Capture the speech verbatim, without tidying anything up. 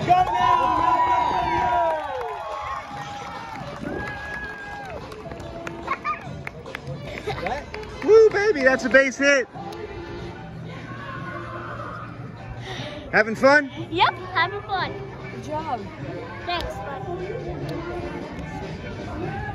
Go now! Woo, baby, that's a base hit. Having fun? Yep, having fun. Good job. Thanks, bud.